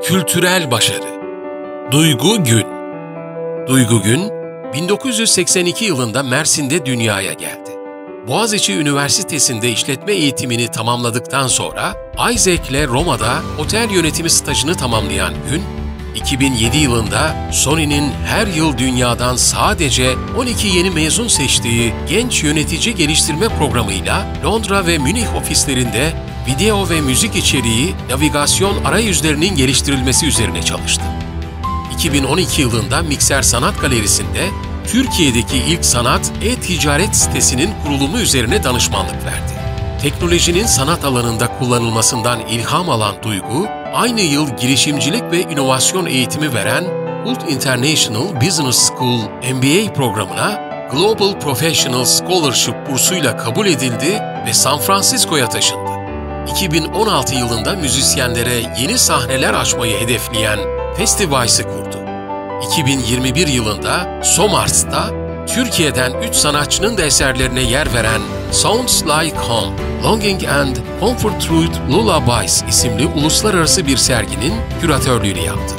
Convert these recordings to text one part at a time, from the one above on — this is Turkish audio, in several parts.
Kültürel başarı. Duygu Gün. Duygu Gün, 1982 yılında Mersin'de dünyaya geldi. Boğaziçi Üniversitesi'nde işletme eğitimini tamamladıktan sonra Isaac'le Roma'da otel yönetimi stajını tamamlayan Gün, 2007 yılında Sony'nin her yıl dünyadan sadece 12 yeni mezun seçtiği genç yönetici geliştirme programıyla Londra ve Münih ofislerinde video ve müzik içeriği, navigasyon arayüzlerinin geliştirilmesi üzerine çalıştı. 2012 yılında Mikser Sanat Galerisi'nde Türkiye'deki ilk sanat e-ticaret sitesinin kurulumu üzerine danışmanlık verdi. Teknolojinin sanat alanında kullanılmasından ilham alan Duygu, aynı yıl girişimcilik ve inovasyon eğitimi veren Hult International Business School MBA programına Global Professional Scholarship bursuyla kabul edildi ve San Francisco'ya taşındı. 2016 yılında müzisyenlere yeni sahneler açmayı hedefleyen Festivice'ı kurdu. 2021 yılında SOMART'ta Türkiye'den 3 sanatçının da eserlerine yer veren Sounds Like Home, Longing and Comfort Through Lullabies isimli uluslararası bir serginin küratörlüğünü yaptı.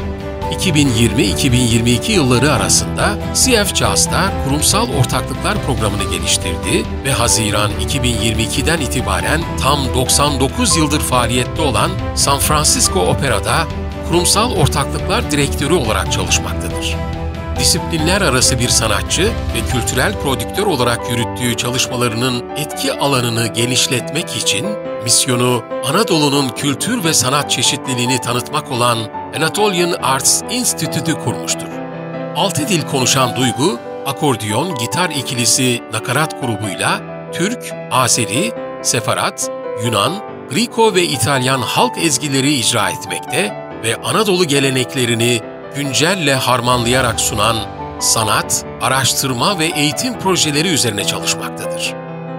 2020-2022 yılları arasında CF Jazz'da kurumsal ortaklıklar programını geliştirdi ve Haziran 2022'den itibaren tam 99 yıldır faaliyette olan San Francisco Opera'da kurumsal ortaklıklar direktörü olarak çalışmaktadır. Disiplinler arası bir sanatçı ve kültürel prodüktör olarak yürüttüğü çalışmalarının etki alanını genişletmek için misyonu Anadolu'nun kültür ve sanat çeşitliliğini tanıtmak olan Anatolian Arts Institute'ü kurmuştur. 6 dil konuşan Duygu, akordeon, gitar ikilisi nakarat grubuyla Türk, Azeri, Sefarat, Yunan, Griko ve İtalyan halk ezgileri icra etmekte ve Anadolu geleneklerini güncelle harmanlayarak sunan sanat, araştırma ve eğitim projeleri üzerine çalışmaktadır.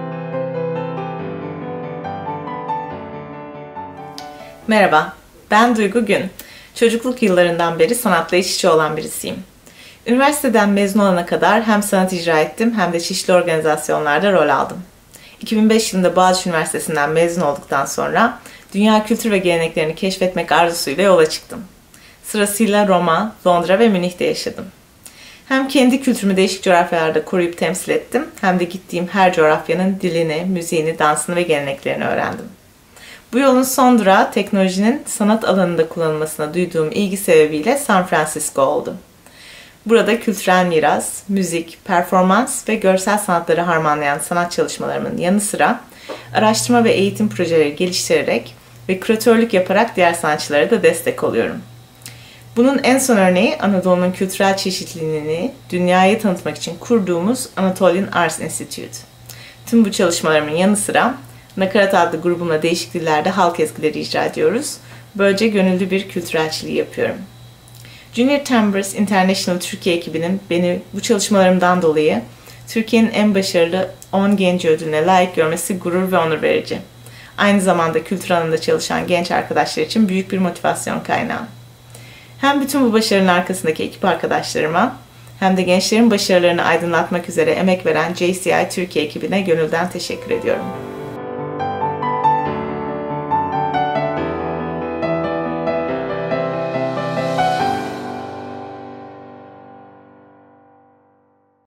Merhaba, ben Duygu Gün. Çocukluk yıllarından beri sanatla iç içe olan birisiyim. Üniversiteden mezun olana kadar hem sanat icra ettim hem de çeşitli organizasyonlarda rol aldım. 2005 yılında Boğaziçi Üniversitesi'nden mezun olduktan sonra dünya kültür ve geleneklerini keşfetmek arzusuyla yola çıktım. Sırasıyla Roma, Londra ve Münih'te yaşadım. Hem kendi kültürümü değişik coğrafyalarda koruyup temsil ettim, hem de gittiğim her coğrafyanın dilini, müziğini, dansını ve geleneklerini öğrendim. Bu yolun son durağı teknolojinin sanat alanında kullanılmasına duyduğum ilgi sebebiyle San Francisco oldu. Burada kültürel miras, müzik, performans ve görsel sanatları harmanlayan sanat çalışmalarımın yanı sıra araştırma ve eğitim projeleri geliştirerek ve küratörlük yaparak diğer sanatçılara da destek oluyorum. Bunun en son örneği Anadolu'nun kültürel çeşitliliğini dünyaya tanıtmak için kurduğumuz Anatolian Arts Institute. Tüm bu çalışmalarımın yanı sıra Nakarat adlı grubumla değişik dillerde halk ezgileri icra ediyoruz. Böylece gönüllü bir kültürelçiliği yapıyorum. Junior Timbres International Türkiye ekibinin beni bu çalışmalarımdan dolayı Türkiye'nin en başarılı 10 genci ödülüne layık görmesi gurur ve onur verici. Aynı zamanda kültür alanında çalışan genç arkadaşlar için büyük bir motivasyon kaynağı. Hem bütün bu başarının arkasındaki ekip arkadaşlarıma hem de gençlerin başarılarını aydınlatmak üzere emek veren JCI Türkiye ekibine gönülden teşekkür ediyorum.